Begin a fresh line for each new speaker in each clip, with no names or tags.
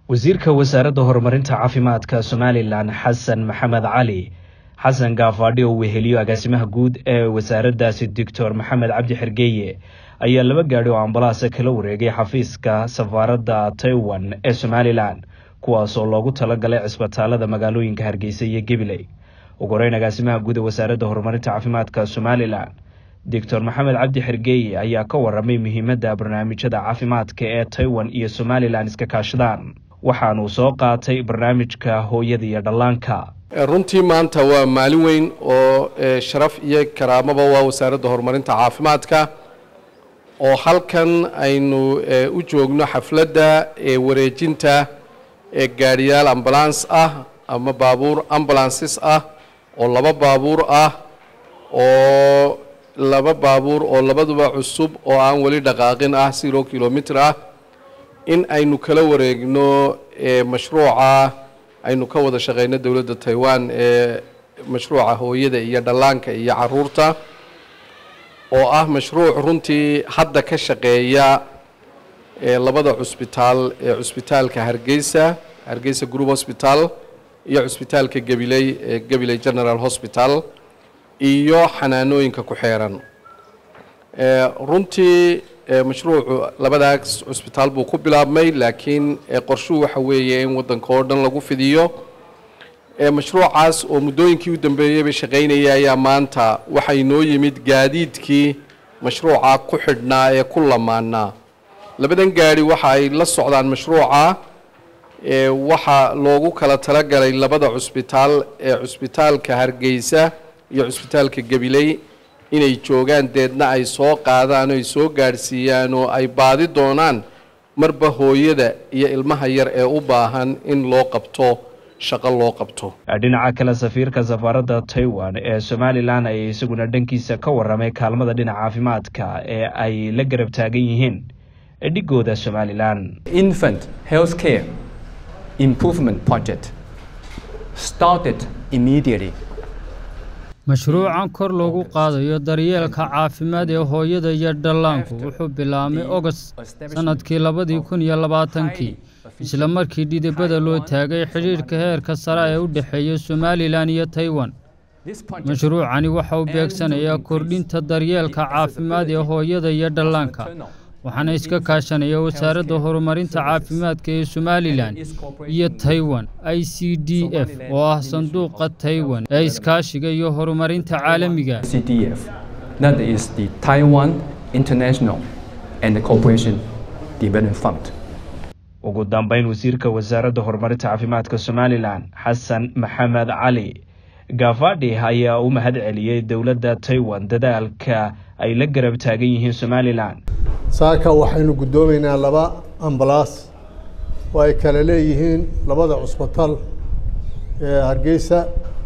wasiirka wasaaradda horumarinta caafimaadka Somaliland Xasan Maxamed Cali Xasan Gaafadhi oo weheliyo agaasimaha guud ee wasaaraddaasi Dr. Maxamed Cabdi Xergeeye ayaa laba gaari oo ambalaas kala wareegay xafiiska safaaradda Taiwan ee Somaliland kuwaas oo loogu talagalay cisbitaalada magaalooyinka Hargeysa iyo Gabiley. ugu horeyn agaasimaha guud ee wasaaradda horumarinta caafimaadka Somaliland Dr. Maxamed Cabdi Xergeeye ayaa ka waramay muhiimadda barnaamijyada caafimaadka ee Taiwan iyo Somaliland iska kaashadaan. waxaanu soo qaatay barnaamijka hooyada iyo dhallaanka.
runtii maanta waa maalin weyn oo sharaf iyo karaamaba waa wasaaradda horumarinta caafimaadka oo halkan aynu u joogno xafladda wareejinta gaariyaal ambulance ah ama baabuur ambulances ah oo laba baabuur oo labaduba cusub oo aan wali dhaqaaqin ah 0 kilomitir ah in aynu kala wareegno mashruuca aynu ka wada shaqeyno dawladda Taiwan mashruuca hooyada iyo dhallaanka iyo caruurta oo ah mashruuc runtii hadda ka shaqeeya labada cusbitaal cusbitaalka Hargeysa Group Hospital iyo cusbitaalka Gabiley General Hospital iyo xanaanooyinka ku xeeran runtii mashruucu labadaas cusbitaal buu ku bilaabmay laakiin qorshuhu waxa weeye in wadanka oo dhan lagu fidiyo mashruucaas oo muddooyinkii u dambeeyay shaqeynaya ayaa maanta waxa inoo yimid gaadiidkii mashruuca ku xidhnaa ee ku lamaanaa labadan gaari waxa ay la socdaan mashruuca waxa loogu kala talagalay labada cusbitaal cusbitaalka Hargeysa iyo cusbitaalka Gabiley inay joogaan deedna ay soo qaadaan oo ay soo gaarsiiyaan oo ay baadi doonaan marba hooyada iyo ilmaha yar ee u baahan in loo qabto shaqo loo qabto.
dhinaca kale safiirka safaaradda Taiwan ee Somaliland ay isaguna dhankiisa ka waramay kaalmada dhinaca caafimaadka ee ay la garab taagan yihiin dhigooda Somaliland.
Infant healthcare improvement project started immediately.
mashruucan kor loogu qaadayo daryeelka caafimaad ee hooyada iyo dhallaanku wuxuu bilaabmay August sanadkii 2020 isla markii dhidibada loo taagay xiriirka heerka sare ee u dhaxeeya Somaliland iyo Taiwan. mashruucani waxa uu beegsanayaa kordhinta daryeelka caafimaad ee hooyada iyo dhallaanka waxaana iska kaashanaya wasaaradda horumarinta caafimaadka ee Somaliland iyo Taiwan ICDF oo ah sanduuqa Taiwan ee iskaashiga iyo horumarinta caalamiga.
ICDF, that is the Taiwan International and Cooperation Development Fund.
ugu dambeyn wasiirka wasaaradda horumarinta caafimaadka Somaliland Xasan Maxamed Cali Gaafadhi ayaa u mahad celiyay dawladda Taiwan dadaalka ay la garab taagan yihiin Somaliland.
saaka waxaynu gudoomaynaa laba ambalaas oo ay kala leeyihiin labada cusbitaal ee Hargeysa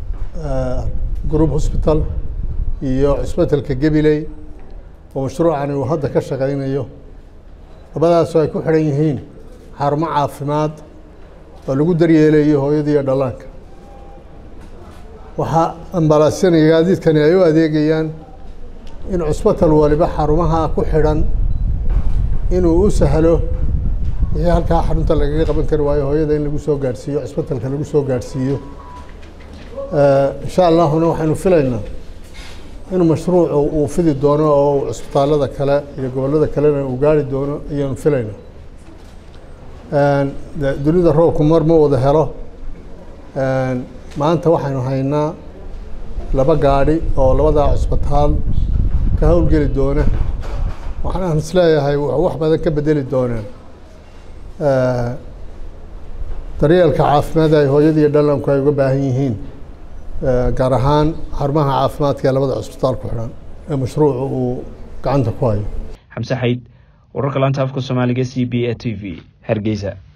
Group Hospital iyo cusbitaalka Gabiley oo mashruucan uu hadda ka shaqeynayo. labadaas oo ay ku xiran yihiin xarumo caafimaad oo lagu daryeelayo hooyada iyo dhallaanka. waxa ambalaasyada gaadiidkani ay u adeegayaan in cusbitaal waliba xarumaha ku xiran inuu u sahlo wixii halkaa xarunta lagaga qaban kari waayo hooyada in lagu soo gaarsiiyo cusbitaalka lagu soo gaarsiiyo. insha Allahna waxaanu filaynaa in mashruucu uu fidi doono oo cusbitaalada kale iyo gobolada kalena uu gaari doono ayaan filaynaa. dunida roobku mar ma wada helo. maanta waxaanu haynaa laba gaari oo labada cusbitaal ka howlgeli doona waxaan isleeyahay wax badan ka bedeli doonaan daryeelka caafimaad ay hooyada iyo dhallaanku ay uga baahan yihiin gaar ahaan xarumaha caafimaadka ee labada cusbitaal ku xiran ee mashruucu uu gacanta ku hayo.
Xamse Xayd wararka laanta afka Soomaaliga CBA TV Hargeysa.